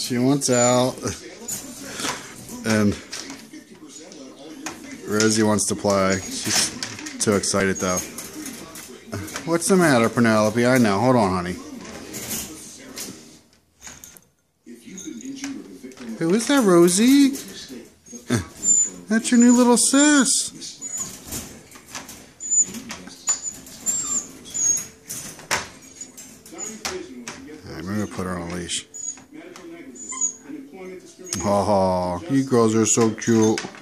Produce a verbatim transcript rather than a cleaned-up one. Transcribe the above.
She wants out. And Rosie wants to play. She's too excited though. What's the matter, Penelope? I know. Hold on, honey. Who is that, Rosie? That's your new little sis. Alright, maybe I'll put her on a leash. Oh, you girls are so cute.